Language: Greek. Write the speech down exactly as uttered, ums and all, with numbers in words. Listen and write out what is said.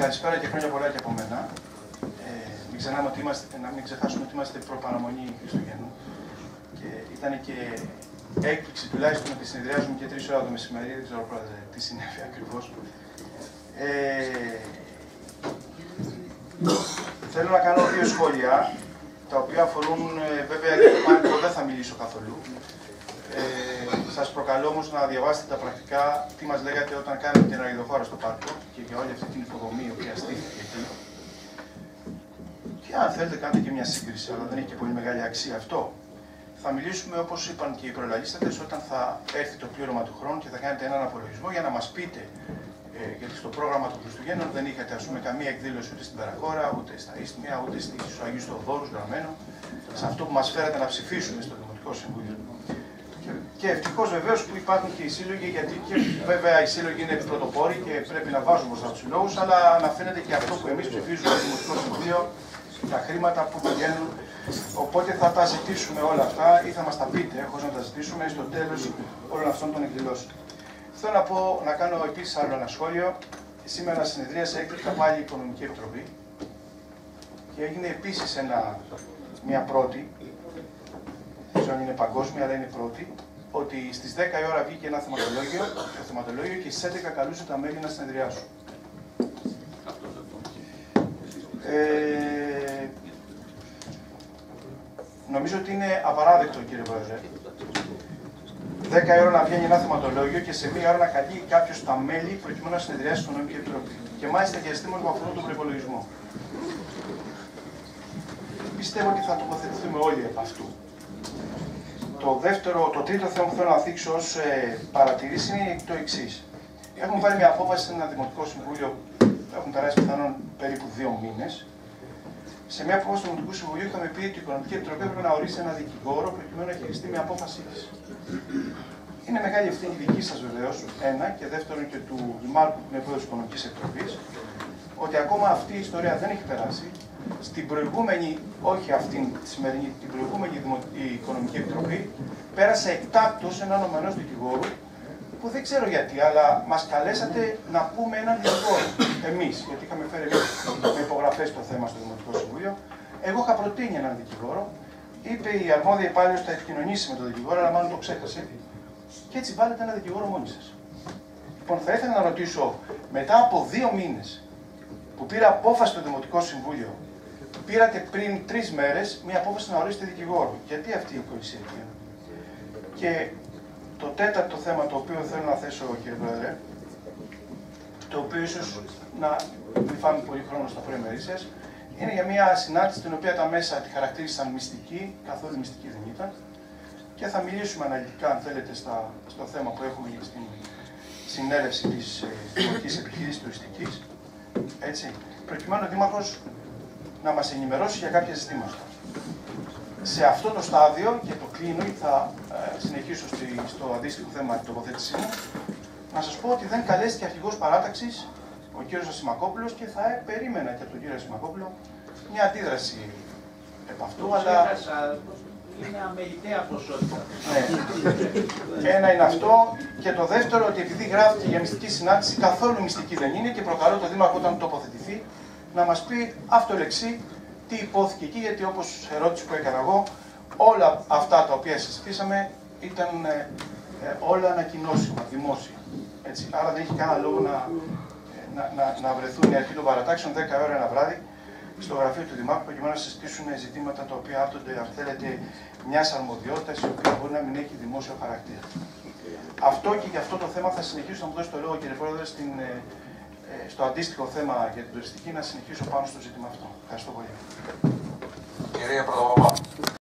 Καλησπέρα και χρόνια πολλά και από μένα. Ε, μην, ξεχνάμε ότι είμαστε, να μην ξεχάσουμε ότι είμαστε προπαραμονή Χριστουγέννου. Και ήταν και έκπληξη τουλάχιστον ότι συνεδριάζουμε και τρεις ώρα το μεσημέρι. Δεν ξέρω πρόεδρε τι συνέβη ακριβώς. Ε, θέλω να κάνω δύο σχόλια, τα οποία αφορούν βέβαια για το πάρκο δεν θα μιλήσω καθόλου. Ε, σας προκαλώ όμως να διαβάσετε τα πρακτικά τι μας λέγατε όταν κάνετε την αηδοχώρα στο πάρκο και για όλη αυτή την υποδομή η οποία στήθηκε εκεί. Και αν θέλετε κάντε και μια σύγκριση, αλλά δεν έχει και πολύ μεγάλη αξία αυτό. Θα μιλήσουμε όπως είπαν και οι προλαλήσατες όταν θα έρθει το πλήρωμα του χρόνου και θα κάνετε έναν απολογισμό για να μας πείτε, ε, γιατί στο πρόγραμμα των Χριστουγέννων δεν είχατε ας πούμε καμία εκδήλωση ούτε στην Περαχώρα, ούτε στα Ίστμια, ούτε στους Αγίους Θεοδόρους γραμμένο, σε αυτό που μας φέρατε να ψηφίσουμε στο Δημοτικό Συμβούλιο. Και ευτυχώς βεβαίως που υπάρχουν και οι σύλλογοι, γιατί και βέβαια οι σύλλογοι είναι πρωτοπόροι και πρέπει να βάζουμε μπροστά τους συλλόγους, αλλά αναφέρεται και αυτό που εμείς ψηφίζουμε στο Δημοτικό Συμβούλιο, τα χρήματα που πηγαίνουν. Οπότε θα τα ζητήσουμε όλα αυτά ή θα μας τα πείτε, χωρίς να τα ζητήσουμε, στο τέλος όλων αυτών των εκδηλώσεων. Θέλω να, πω, να κάνω επίσης άλλο ένα σχόλιο. Σήμερα συνεδρίασε έκτακτα πάλι η Οικονομική Επιτροπή και έγινε επίσης ένα, μια πρώτη. Δεν ξέρω αν είναι παγκόσμια, αλλά είναι πρώτη, ότι στις δέκα η ώρα βγήκε ένα θεματολόγιο, το θεματολόγιο και στις έντεκα καλούσε τα μέλη να συνεδριάσουν. Ε, νομίζω ότι είναι απαράδεκτο, κύριε Πρόεδρε, δέκα η ώρα να βγαίνει ένα θεματολόγιο και σε μία ώρα να καλεί κάποιος τα μέλη προκειμένου να συνεδριάσει στην Οικονομική Επιτροπή. Και μάλιστα για ζητήματα που αφορούν τον προϋπολογισμό. Πιστεύω ότι θα τοποθετηθούμε όλοι από αυτού. Το, δεύτερο, το τρίτο θέμα που θέλω να θίξω ως ε, παρατηρήσει είναι το εξής. Έχουμε πάρει μια απόφαση σε ένα Δημοτικό Συμβούλιο, έχουν περάσει πιθανόν περίπου δύο μήνες. Σε μια απόφαση του Δημοτικού Συμβουλίου είχαμε πει ότι η Οικονομική Επιτροπή έπρεπε να ορίσει ένα δικηγόρο προκειμένου να χειριστεί μια απόφασή της. Είναι μεγάλη ευθύνη δική σας βεβαίως, ένα, και δεύτερον και του Δημάρχου που είναι πρόεδρος της Οικονομικής Επιτροπής, ότι ακόμα αυτή η ιστορία δεν έχει περάσει. Στην προηγούμενη, όχι αυτήν τη σημερινή, την προηγούμενη η Οικονομική Επιτροπή, πέρασε εκτάκτως έναν ομενός δικηγόρου, που δεν ξέρω γιατί, αλλά μας καλέσατε να πούμε έναν δικηγόρο. Εμείς, γιατί είχαμε φέρει με υπογραφές το θέμα στο Δημοτικό Συμβούλιο. Εγώ είχα προτείνει έναν δικηγόρο, είπε η αρμόδια υπάλληλος θα επικοινωνήσει με τον δικηγόρο, αλλά μάλλον το ξέχασε. Και έτσι βάλετε ένα δικηγόρο μόνοι σας. Λοιπόν, θα ήθελα να ρωτήσω, μετά από δύο μήνες που πήρα απόφαση στο Δημοτικό Συμβούλιο, πήρατε πριν τρεις μέρες μία απόφαση να ορίσετε δικηγόρο. Γιατί αυτή η οικοϊσία? Και το τέταρτο θέμα το οποίο θέλω να θέσω, κύριε Πρόεδρε, το οποίο ίσως να μην φάμε πολύ χρόνο στα προημερίσιας, είναι για μια συνάντηση την οποία τα μέσα τη χαρακτήρισαν μυστική, καθόλου μυστική δεν ήταν, και θα μιλήσουμε αναλυτικά, αν θέλετε, στα, στο θέμα που έχουμε στην συνέλευση της Δημοτικής Επιχείρησης Τουριστικής, έτσι, προκειμένου ο Δήμαρχος να μας ενημερώσει για κάποια ζητήματα. Σε αυτό το στάδιο, και το κλείνω, θα ε, συνεχίσω στη, στο αντίστοιχο θέμα τη τοποθέτησή μου, να σας πω ότι δεν καλέστηκε αρχηγός παράταξης, ο κύριος Ασημακόπουλος, και θα ε, περίμενα και από τον κύριο Ασημακόπουλο μια αντίδραση επ' αυτού, αλλά... Είναι αμεληταία ποσότητα. Ναι. Ένα είναι αυτό. Και το δεύτερο, ότι επειδή γράφτηκε για μυστική συνάντηση, καθόλου μυστική δεν είναι και προκαλώ τον Δήμαρχο όταν τοποθετηθεί να μας πει αυτολεξί τι υπόθηκε εκεί, γιατί όπως ερώτηση που έκανα εγώ, όλα αυτά τα οποία συζητήσαμε ήταν ε, ε, όλα ανακοινώσιμα, δημόσια. Έτσι. Άρα δεν έχει κανένα λόγο να, να, να, να βρεθούν οι αρχή των παρατάξεων δέκα ώρα ένα βράδυ στο γραφείο του Δημάρχου, προκειμένου να συζητήσουν ζητήματα τα οποία άπτονται, αν θέλετε, μια αρμοδιότητα η οποία μπορεί να μην έχει δημόσιο χαρακτήρα. Αυτό και για αυτό το θέμα θα συνεχίσω να μου δώσω το λόγο, κύριε Πρόεδρε, στην, ε, στο αντίστοιχο θέμα για την τουριστική, να συνεχίσω πάνω στο ζήτημα αυτό. Ευχαριστώ πολύ. Κυρία Πρωτοπαπά.